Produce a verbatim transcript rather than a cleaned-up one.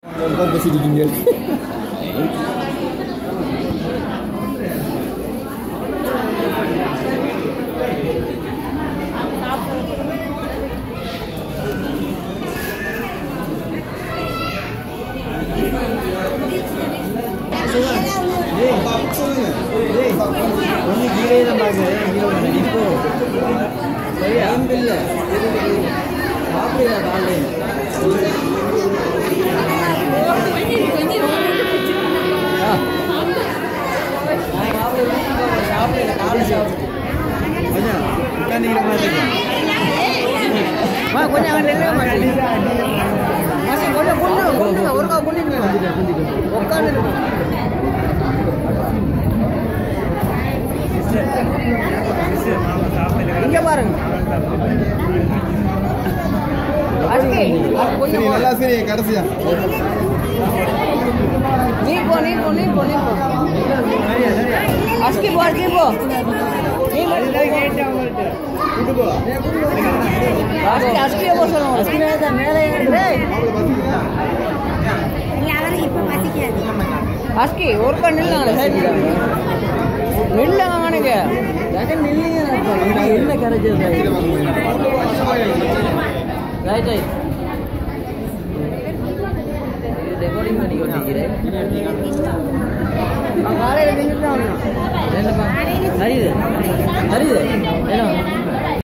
பேசிருக்கீங்க. ஒன்று கீழே தான் பார்க்குறேன் இப்போ சரியா இல்லை சாப்பிடல காலையில் சாப்பிடல காலை சாப்பிட்டு கொஞ்சம் உட்காந்துக்கிற மாதிரி கொஞ்சம் அங்கே நிற்க மாட்டேங்க கொஞ்சம் கொண்டு கொண்டு ஒருக்கா கொண்டு உட்காந்து இங்க பாருங்க நல்லா சரி கடைசியா நீ போ நீ போ நீ போ நீ போ அஸ்கி போ அஸ்கி போ நீ அஸ்கி அஸ்கி போ சொல்லுங்க அஸ்கி மேல மேலே டேய் அஸ்கி ஒரு கண் நில்லுங்க சைடுல நில்லுங்க அவனுக்கு யாக்க நில்லுங்க என்ன கரெக்ட் ரைட் ரைட் ரெக்கார்டிங் பண்ணி கொண்டிருக்கிறேன் காலையில் நின்று தான் ஹரிது ஹரிது என்ன